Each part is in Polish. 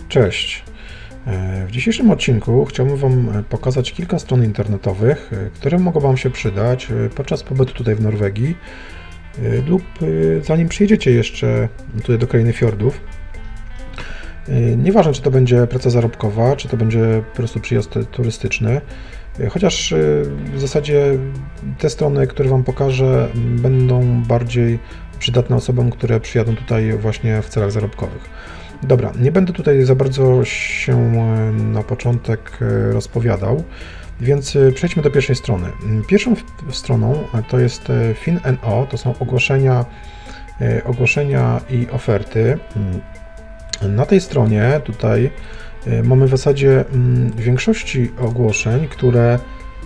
Cześć. W dzisiejszym odcinku chciałbym Wam pokazać kilka stron internetowych, które mogą Wam się przydać podczas pobytu tutaj w Norwegii lub zanim przyjedziecie jeszcze tutaj do krainy fiordów. Nieważne, czy to będzie praca zarobkowa, czy to będzie po prostu przyjazd turystyczny, chociaż w zasadzie te strony, które Wam pokażę, będą bardziej przydatne osobom, które przyjadą tutaj właśnie w celach zarobkowych. Dobra, nie będę tutaj za bardzo się na początek rozpowiadał, więc przejdźmy do pierwszej strony. Pierwszą stroną to jest Finn.no, to są ogłoszenia i oferty. Na tej stronie tutaj mamy w zasadzie większości ogłoszeń, które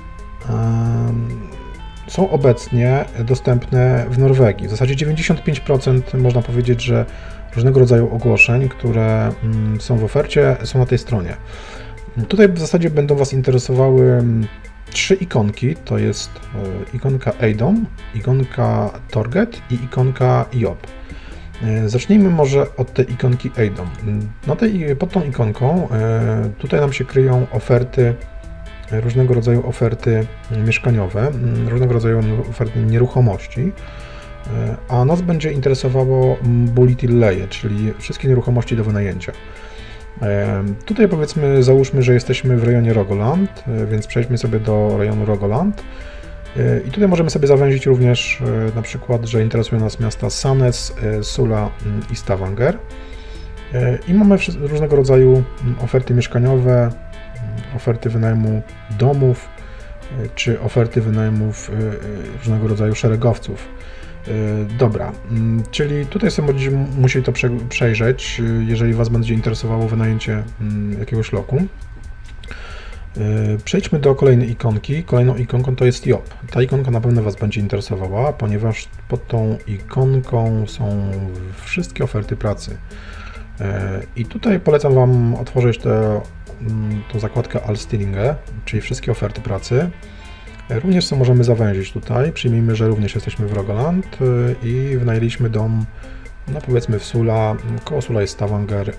są obecnie dostępne w Norwegii. W zasadzie 95% można powiedzieć, że różnego rodzaju ogłoszeń, które są w ofercie, są na tej stronie. Tutaj w zasadzie będą Was interesowały trzy ikonki, to jest ikonka Eidom, ikonka Torget i ikonka Job. Zacznijmy może od tej ikonki Eidom. Pod tą ikonką tutaj nam się kryją oferty, różnego rodzaju oferty mieszkaniowe, różnego rodzaju oferty nieruchomości, a nas będzie interesowało Boligtilleie, czyli wszystkie nieruchomości do wynajęcia. Tutaj powiedzmy, załóżmy, że jesteśmy w rejonie Rogaland, więc przejdźmy sobie do rejonu Rogaland i tutaj możemy sobie zawęzić również na przykład, że interesują nas miasta Sandnes, Sula i Stavanger i mamy różnego rodzaju oferty mieszkaniowe, oferty wynajmu domów czy oferty wynajmów różnego rodzaju szeregowców. Dobra, czyli tutaj sobie będziecie musieli to przejrzeć, jeżeli Was będzie interesowało wynajęcie jakiegoś lokum. Przejdźmy do kolejnej ikonki. Kolejną ikonką to jest Job. Ta ikonka na pewno Was będzie interesowała, ponieważ pod tą ikonką są wszystkie oferty pracy. I tutaj polecam Wam otworzyć tą zakładkę Allstillinge, czyli wszystkie oferty pracy. Również co możemy zawęzić tutaj. Przyjmijmy, że również jesteśmy w Rogaland i wynajęliśmy dom, no powiedzmy w Sula, koło Sula jest Stavanger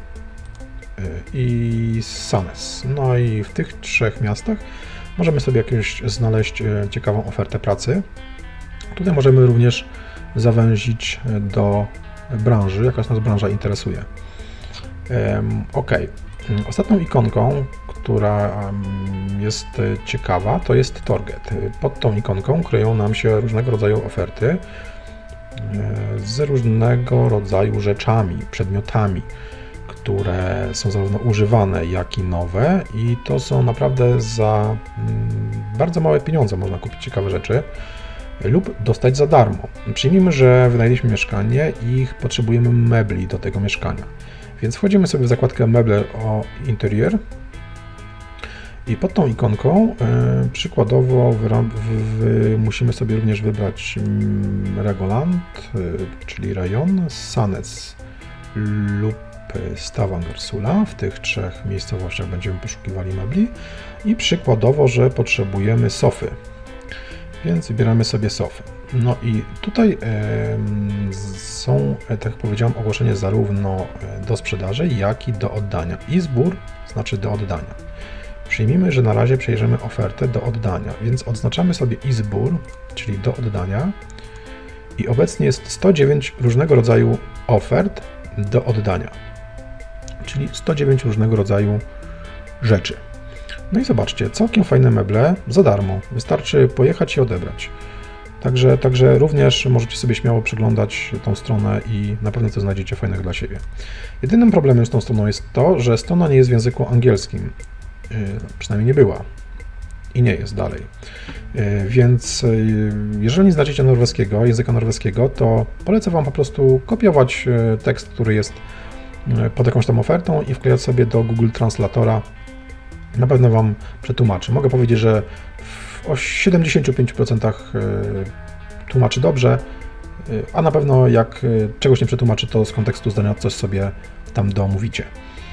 i Sandnes. No i w tych trzech miastach możemy sobie jakąś znaleźć ciekawą ofertę pracy. Tutaj możemy również zawęzić do branży, jaka nas branża interesuje. OK. Ostatnią ikonką, która jest ciekawa, to jest Torget. Pod tą ikonką kryją nam się różnego rodzaju oferty z różnego rodzaju rzeczami, przedmiotami, które są zarówno używane, jak i nowe i to są naprawdę za bardzo małe pieniądze można kupić ciekawe rzeczy lub dostać za darmo. Przyjmijmy, że wynajęliśmy mieszkanie i potrzebujemy mebli do tego mieszkania. Więc wchodzimy sobie w zakładkę Meble o Interior i pod tą ikonką przykładowo musimy sobie również wybrać Rogaland, czyli rejon, Sandnes lub Stavanger Sula. W tych trzech miejscowościach będziemy poszukiwali mebli i przykładowo, że potrzebujemy sofy, więc wybieramy sobie sofy. No i tutaj są, tak jak powiedziałem, ogłoszenia zarówno do sprzedaży, jak i do oddania. I zbór znaczy do oddania. Przyjmijmy, że na razie przejrzymy ofertę do oddania, więc odznaczamy sobie i zbór, czyli do oddania i obecnie jest 109 różnego rodzaju ofert do oddania, czyli 109 różnego rodzaju rzeczy. No i zobaczcie, całkiem fajne meble za darmo, wystarczy pojechać i odebrać. Także również możecie sobie śmiało przeglądać tą stronę i na pewno coś znajdziecie fajnego dla siebie. Jedynym problemem z tą stroną jest to, że strona nie jest w języku angielskim. Przynajmniej nie była i nie jest dalej. Więc jeżeli nie znacie języka norweskiego, to polecam Wam po prostu kopiować tekst, który jest pod jakąś tam ofertą i wklejać sobie do Google Translatora. Na pewno Wam przetłumaczy. Mogę powiedzieć, że o 75% tłumaczy dobrze, a na pewno jak czegoś nie przetłumaczy, to z kontekstu zdania coś sobie tam domówicie.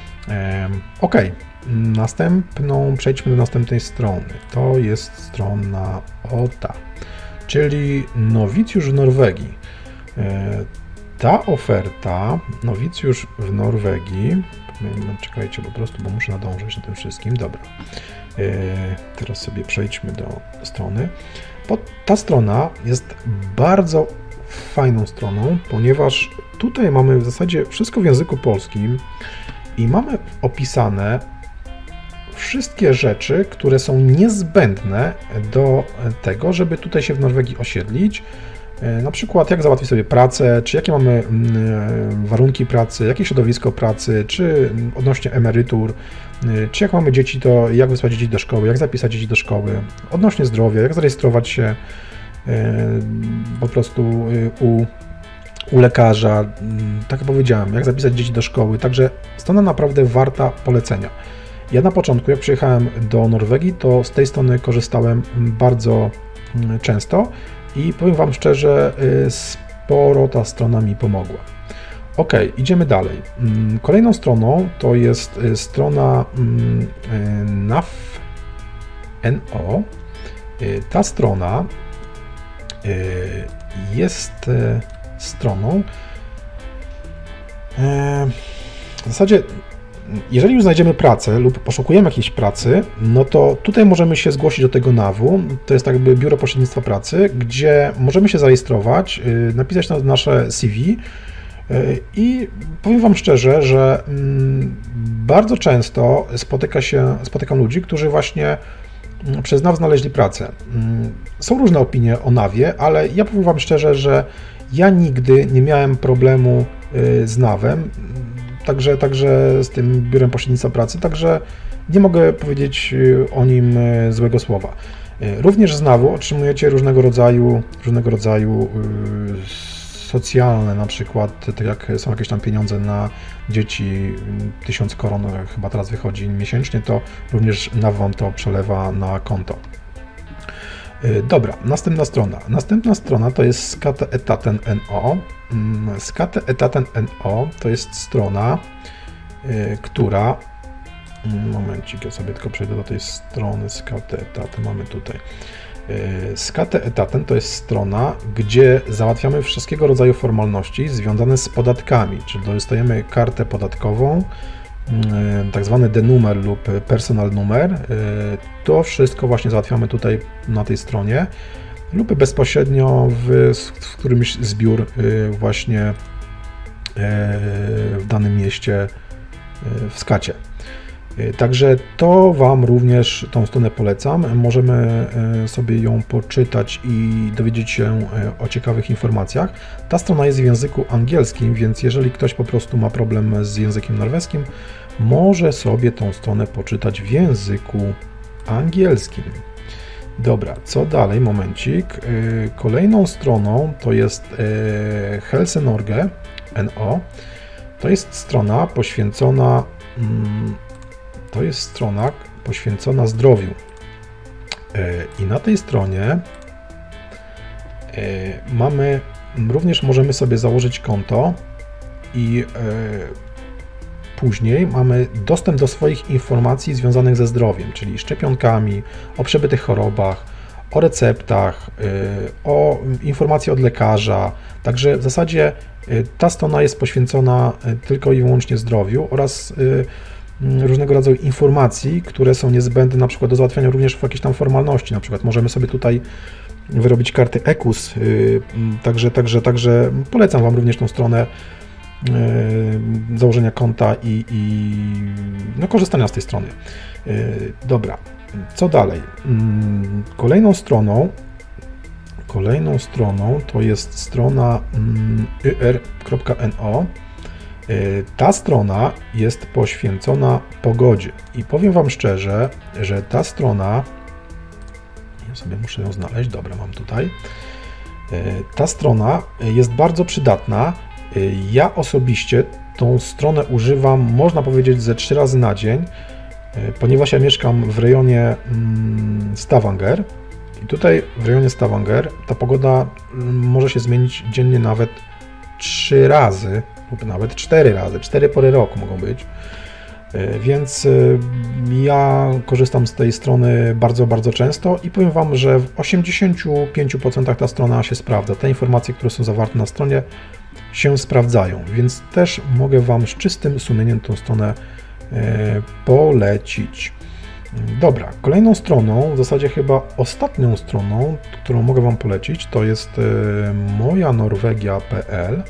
OK, przejdźmy do następnej strony. To jest strona OTA, czyli Nowicjusz w Norwegii. ta oferta, nowicjusz w Norwegii, czekajcie po prostu, bo muszę nadążyć na tym wszystkim, dobra. Teraz sobie przejdźmy do strony. Ta strona jest bardzo fajną stroną, ponieważ tutaj mamy w zasadzie wszystko w języku polskim i mamy opisane wszystkie rzeczy, które są niezbędne do tego, żeby tutaj się w Norwegii osiedlić. Na przykład jak załatwić sobie pracę, czy jakie mamy warunki pracy, jakie środowisko pracy, czy odnośnie emerytur, czy jak mamy dzieci, to jak wysłać dzieci do szkoły, jak zapisać dzieci do szkoły, odnośnie zdrowia, jak zarejestrować się po prostu u lekarza, tak jak powiedziałem, jak zapisać dzieci do szkoły, także strona naprawdę warta polecenia. Ja na początku, jak przyjechałem do Norwegii, to z tej strony korzystałem bardzo często i powiem Wam szczerze, sporo ta strona mi pomogła. Ok, idziemy dalej. Kolejną stroną to jest strona NAF.no. Ta strona jest stroną w zasadzie, jeżeli już znajdziemy pracę lub poszukujemy jakiejś pracy, no to tutaj możemy się zgłosić do tego NAW-u, to jest jakby biuro pośrednictwa pracy, gdzie możemy się zarejestrować, napisać nasze CV i powiem Wam szczerze, że bardzo często spotykam ludzi, którzy właśnie przez NAW znaleźli pracę. Są różne opinie o NAW-ie, ale ja powiem Wam szczerze, że ja nigdy nie miałem problemu z NAW-em, także z tym biurem pośrednictwa pracy, także nie mogę powiedzieć o nim złego słowa. Również z NAW-u otrzymujecie różnego rodzaju socjalne, na przykład, tak jak są jakieś tam pieniądze na dzieci, 1000 koron chyba teraz wychodzi miesięcznie, to również NAW Wam to przelewa na konto. Dobra, następna strona. Następna strona to jest Skatteetaten.no. Skatteetaten.no to jest strona, która... Momencik, ja sobie tylko przejdę do tej strony Skatteetaten, mamy tutaj. Skatteetaten to jest strona, gdzie załatwiamy wszystkiego rodzaju formalności związane z podatkami, czyli dostajemy kartę podatkową, tak zwany denumer lub personal numer. To wszystko właśnie załatwiamy tutaj na tej stronie lub bezpośrednio w którymś z biur właśnie w danym mieście w Skacie. Także to Wam również tą stronę polecam. Możemy sobie ją poczytać i dowiedzieć się o ciekawych informacjach. Ta strona jest w języku angielskim, więc jeżeli ktoś po prostu ma problem z językiem norweskim, może sobie tą stronę poczytać w języku angielskim. Dobra, co dalej? Momencik. Kolejną stroną to jest Helsenorge.no. To jest strona poświęcona zdrowiu. I na tej stronie również możemy sobie założyć konto i później mamy dostęp do swoich informacji związanych ze zdrowiem, czyli szczepionkami, o przebytych chorobach, o receptach, o informacje od lekarza. Także w zasadzie ta strona jest poświęcona tylko i wyłącznie zdrowiu oraz różnego rodzaju informacji, które są niezbędne na przykład do załatwiania również jakichś tam formalności. Na przykład możemy sobie tutaj wyrobić karty EKUS, także polecam Wam również tą stronę założenia konta i no, korzystania z tej strony. Dobra, co dalej? Kolejną stroną to jest strona yr.no. Ta strona jest poświęcona pogodzie i powiem Wam szczerze, że ta strona, ja sobie muszę ją znaleźć, dobra, mam tutaj, ta strona jest bardzo przydatna. Ja osobiście tą stronę używam, można powiedzieć, ze 3 razy na dzień, ponieważ ja mieszkam w rejonie Stavanger i tutaj w rejonie Stavanger ta pogoda może się zmienić dziennie nawet 3 razy lub nawet 4 razy, 4 pory roku mogą być, więc ja korzystam z tej strony bardzo, bardzo często i powiem Wam, że w 85% ta strona się sprawdza. Te informacje, które są zawarte na stronie, się sprawdzają, więc też mogę Wam z czystym sumieniem tą stronę polecić. Dobra, kolejną stroną, w zasadzie chyba ostatnią stroną, którą mogę Wam polecić, to jest mojanorwegia.pl.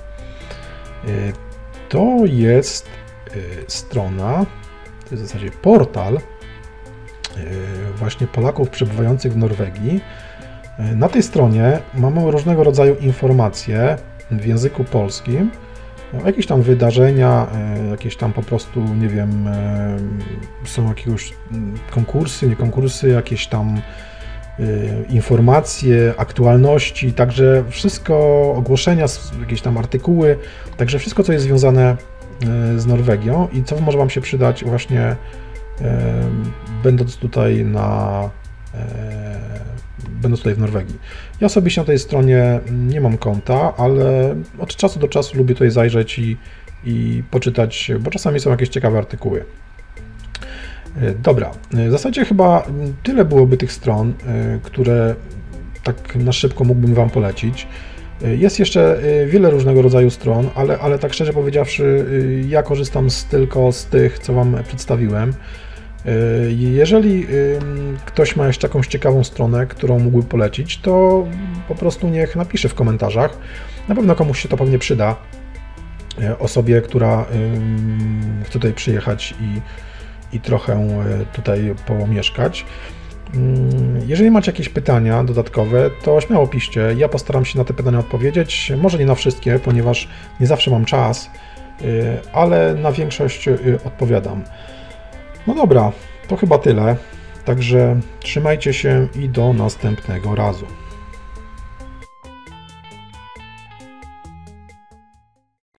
To jest strona, to jest w zasadzie portal właśnie Polaków przebywających w Norwegii. Na tej stronie mamy różnego rodzaju informacje w języku polskim, jakieś tam wydarzenia, jakieś tam po prostu, nie wiem, są jakieś konkursy, nie konkursy, jakieś tam informacje, aktualności, także wszystko, ogłoszenia, jakieś tam artykuły, także wszystko, co jest związane z Norwegią i co może Wam się przydać właśnie będąc tutaj w Norwegii. Ja osobiście na tej stronie nie mam konta, ale od czasu do czasu lubię tutaj zajrzeć i poczytać, bo czasami są jakieś ciekawe artykuły. Dobra, w zasadzie chyba tyle byłoby tych stron, które tak na szybko mógłbym Wam polecić. Jest jeszcze wiele różnego rodzaju stron, ale tak szczerze powiedziawszy, ja korzystam tylko z tych, co Wam przedstawiłem. Jeżeli ktoś ma jeszcze jakąś ciekawą stronę, którą mógłby polecić, to po prostu niech napisze w komentarzach. Na pewno komuś się to pewnie przyda. Osobie, która chce tutaj przyjechać i trochę tutaj pomieszkać. Jeżeli macie jakieś pytania dodatkowe, to śmiało piszcie. Ja postaram się na te pytania odpowiedzieć. Może nie na wszystkie, ponieważ nie zawsze mam czas, ale na większość odpowiadam. No dobra, to chyba tyle. Także trzymajcie się i do następnego razu.